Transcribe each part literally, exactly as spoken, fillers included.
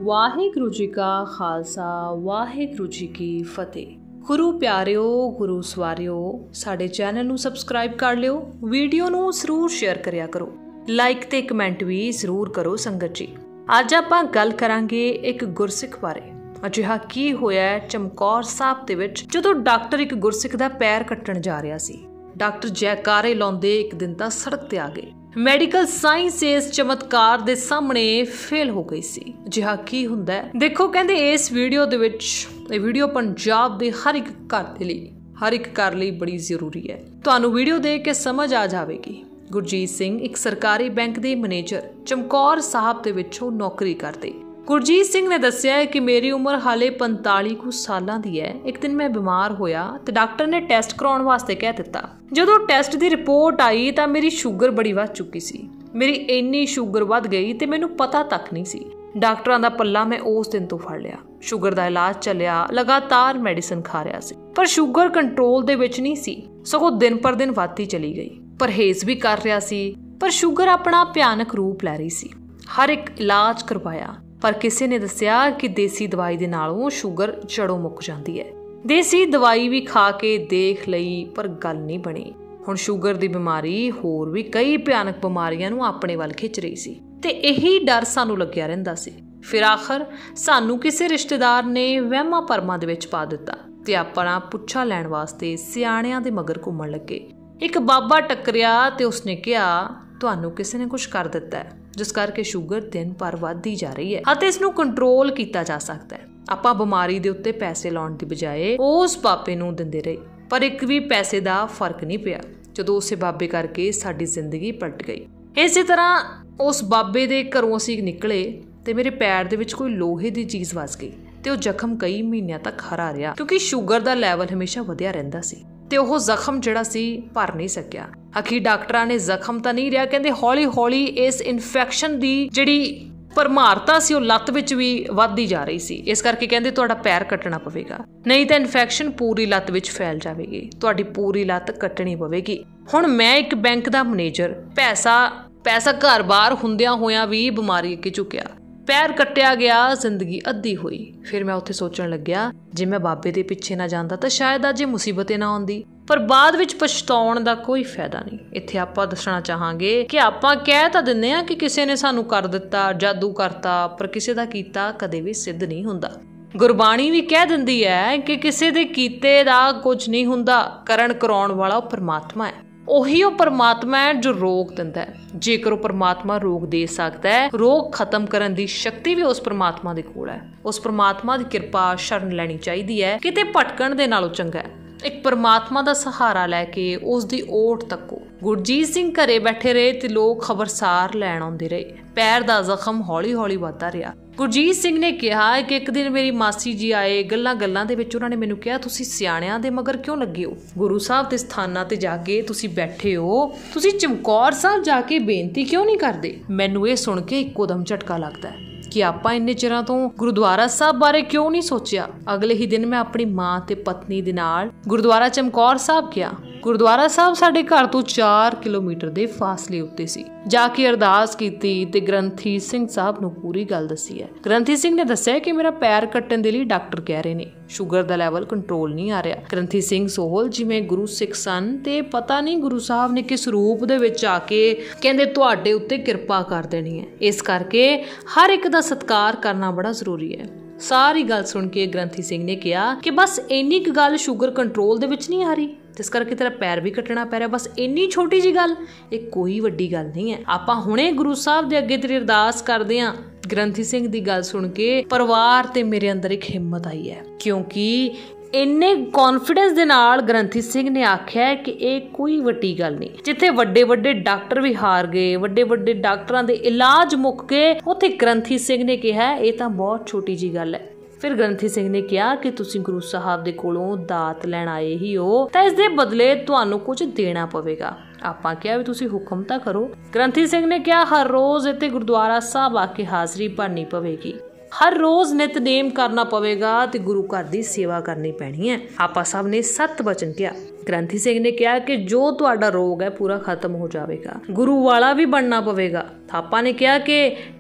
वाहिगुरू जी का खालसा वाहिगुरू जी की फतेह। गुरु प्यारिओ गुरु सवारिओ साडे चैनल नूं सबसक्राइब कर लिओ, वीडियो नूं जरूर शेयर करिया करो, लाइक ते कमेंट भी जरूर करो संगत जी। अज आपां गल करांगे एक गुरसिख बारे। अजिहा की होया चमकौर साहब दे विच जदों डॉक्टर एक गुरसिख दा पैर कट्टण जा रहा सी। डॉक्टर जयकारे लाउंदे एक दिन तां सड़क ते आ गए। मैडिकल साइंस इस चमत्कार दे सामने फेल हो गई सी। अजिहा की हुंदा है देखो, कहंदे इस वीडियो दे विच ये वीडियो पंजाब दे हर एक घर दे लई हर एक घर लई बड़ी जरूरी है। तुहानूं वीडियो देख के समझ आ जाएगी। गुरजीत सिंह एक सरकारी बैंक दे मैनेजर चमकौर साहब दे विचों नौकरी करदे। गुरजीत सिंह ने दस्सिया है कि मेरी उम्र हाले पंताली कुछ सालां दी है। एक दिन मैं बीमार होया ते डॉक्टर ने टेस्ट कराउण वास्ते कह दिता। जदों टेस्ट दी रिपोर्ट आई तां मेरी शुगर बड़ी वध चुकी सी। मेरी इन्नी शुगर वध गई ते मैनूं पता तक नहीं सी। डॉक्टरां दा पल्ला मैं उस दिन तो फड़ लिया। शुगर दा इलाज चलिया, लगातार मेडिसिन खा रहा सी, पर शुगर कंट्रोल दे विच नहीं सी, सगों दिन पर दिन वधदी चली गई। परहेज भी कर रहा सी, पर शुगर अपना भयानक रूप लै रही सी। हर एक इलाज करवाया, पर किसी ने दस्सिया कि देसी दवाई दे नालों शुगर जड़ों मुक जाती है। देसी दवाई भी खा के देख लई, पर गल नहीं बनी। हुण शुगर दी बीमारी होर भी कई भयानक बीमारियां नूं अपने वल खिच रही सी ते यही डर सानू लग्या रहिंदा सी। फिर आखिर सानू किसी रिश्तेदार ने वहमां भरमां दे विच पा दिता ते अपना पुच्छा लैण वास्ते सियाणियां दे मगर घुम्मण लगे। एक बाबा टकरिया ते उसने कहा, तुहानू किसी ने कुछ कर दिता है जिस करके शुगर दिन भर वधदी जा रही है अते इसनूं कंट्रोल किया जा सकता है। आपां बीमारी दे उत्ते पैसे लाउण दी बजाए उस बाबे नूं दिंदे रहे, पर एक भी पैसे दा फर्क नहीं पिया जदों उसे बाबे करके साडी जिंदगी पलट गई। इसी तरह उस बाबे दे घरों असीं निकले ते मेरे पैर दे विच कोई लोहे दी चीज़ वस गई ते ओह जख्म कई महीनों तक हरा रहा, क्योंकि शुगर दा लैवल हमेशा वधिया रहिंदा सी ते ओह जख्म जिहड़ा सी भर नहीं सकिया। आखिर डॉक्टरां ने जख्म तां नहीं रहा, कहंदे हौली हौली इस इन्फेक्शन दी जिहड़ी परमारता सी ओह लत्त विच भी वधदी जा रही सी। इस करके कहंदे तुहाडा पैर कट्टना पवेगा, नहीं तां इन्फेक्शन पूरी लत्त विच फैल जावेगी, तुहाडी पूरी लत्त कट्टनी पवेगी। हुण मैं एक बैंक दा मैनेजर, पैसा पैसा घर बार हुंदियां होइयां भी बीमारी अगे झुकिया, पैर कट्टिया गया, जिंदगी अद्धी हुई। फिर मैं उत्थे सोचण लग्या, जे मैं बाबे दे पिछे ना जांदा तां शायद अज मुसीबत ना आउंदी, पर बाद विच पछताउण दा कोई फायदा नहीं। इत्थे आपां दसना चाहांगे कि आपां कह तां दिंदे आ कि किसी ने सानू कर दिता, जादू करता, पर किसी दा कीता कदे भी सिद्ध नहीं हुंदा। गुरबाणी भी कह दिंदी है कि किसी दे कीते दा कुछ नहीं हुंदा, करन कराउण वाला परमात्मा है। ਉਹੀ ਉਹ परमात्मा है जो रोग दिंदा है। जेकर ਉਹ परमात्मा रोग दे सकता है, रोग खत्म करन दी शक्ति भी उस परमात्मा दे कोल है। उस परमात्मा दी कृपा शरण लैनी चाहिदी है, किते भटकण दे नालों चंगा है एक परमात्मा दा सहारा लैके उस दी ओट तको। गुरजीत सिंह घरे बैठे रहे ते लोग खबरसार लैण आउंदे रहे। पैर दा जख्म हौली हौली वधदा रहा। गुरजीत सिंह ने कहा कि एक दिन मेरी मासी जी आए, गल्लां गल्लां दे विच उन्हां ने मैनूं कहा, तुसीं सियाणियां दे मगर क्यों लगे हो? गुरु साहब दे स्थानां ते जाके तुसीं बैठे हो, तुसीं चमकौर साहब जाके बेनती क्यों नहीं करदे? मैनूं इह सुण के इक्को दम झटका लगदा है कि आपां इन्ने चिरां तो गुरुद्वारा साहब बारे क्यों नहीं सोचिया। अगले ही दिन मैं अपनी मां ते पत्नी दे नाल गुरुद्वारा चमकौर साहब गया। गुरुद्वारा साहब साडे घर तो चार किलोमीटर दे फासले उत्ते सी। जाके अरदास कीती ते ग्रंथी सिंह साहब नूं पूरी गल दसी है। ग्रंथी सिंह ने दस्सिया कि मेरा पैर कट्टण दे लई डॉक्टर कह रहे ने, शुगर दा लैवल कंट्रोल नहीं आ रहा। ग्रंथी सिंह सोहल जिवें गुरु सिख सन ते पता नहीं गुरु साहब ने किस रूप दे विच आके कहंदे तुहाडे उत्ते किरपा कर देनी है। इस करके हर एक दा सत्कार करना बड़ा जरूरी है। सारी गल सुन के ग्रंथी सिंह ने कहा कि बस इन्नी क गल शुगर कंट्रोल दे विच नहीं आ रही, इस करके तेरा पैर भी कट्टना पै रहा, बस इन्नी छोटी जी गल, एक कोई वड्डी गल नहीं है। आपां हुणे गुरु साहब दे अगे तेरी अरदास करदे हां। ग्रंथी सिंह दी गल सुन के परिवार ते मेरे अंदर एक हिम्मत आई है, क्योंकि इन्ने कॉन्फिडेंस दे नाल ग्रंथी सिंह ने आख्या है कि ये कोई वड्डी गल नहीं। जिथे वड्डे वड्डे डॉक्टर भी हार गए, वड्डे वड्डे डॉक्टरां दे इलाज मुक गए, उत्थे ग्रंथी सिंह ने कहा ये तां बहुत छोटी जी गल है। फिर ग्रंथी सिंह ने कहा कि तुसीं गुरु साहब दे कोलों दात लैण आए ही हो तां इस दे बदले तुहानूं कुछ देना पवेगा। आपां कहा भी तुसीं हुक्म तां करो। ग्रंथी सिंह ने कहा हर रोज इत्थे गुरुद्वारा साहब आके हाज़री भरनी पवेगी, हर रोज नितनेम करना पवेगा ते गुरु घर दी सेवा करनी पैनी है। आपा साहब ने सत वचन किया। ग्रंथी सिंह ने कहा कि जो तुहाडा रोग है पूरा खत्म हो जाएगा, गुरु वाला भी बनना पवेगा। थापा ने कहा कि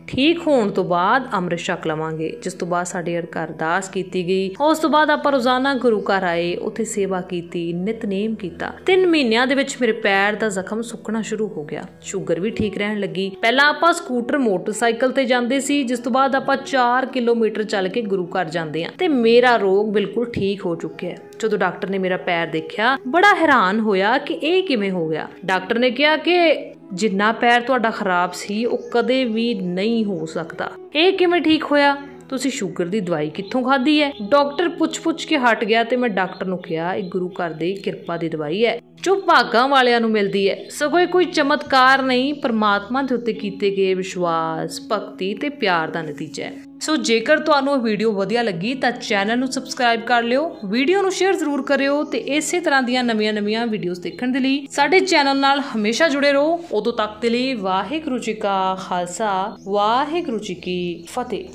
ठीक होने तो बाद अमृत छक लवांगे। जिस तो बाद साडे अरदास कीती गई। उस तो बाद आपां रोजाना गुरु घर आए, उत्थे सेवा कीती, नितनेम कीता। तीन महीनों दे विच मेरे पैर दा जख्म सुकना शुरू हो गया, शुगर भी ठीक रहन लगी। पहला आपां स्कूटर मोटरसाइकिल ते जांदे सी, जिस तो बाद आपां चार किलोमीटर चल के गुरु घर जांदे आ ते मेरा रोग बिल्कुल ठीक हो चुका है। जो डॉक्टर ने मेरा पैर देखा बड़ा हैरान होया कि यह किवें हो गया। डॉक्टर ने कहा कि जिन्ना पैर तुहाडा खराब सी वो कदे भी नहीं हो सकता। यह किवें ठीक होया? तुसी शुगर दी दवाई कित्थों खाधी है? डॉक्टर पुछ पुछ के हट गया ते मैं डॉक्टर नूं कहा एक गुरु घर दी किरपा दी दवाई है जो भागां वालियां नूं मिलदी है, सगों कोई चमत्कार नहीं, परमात्मा दे उत्ते कीते गए विश्वास, भगती ते प्यार दा नतीजा है। सो जेकर तुहानूं वीडियो वधिया लगी तां चैनल नूं सबसक्राइब कर लिओ, वीडियो नूं शेयर जरूर करियो ते इसे तरह दीयां नवीआं नवीआं वीडियोज़ देखण दे लई साडे चैनल नाल हमेशा जुड़े रहो। उदों तक दे लई वाहिगुरू जी का खालसा वाहिगुरू जी की फतेह।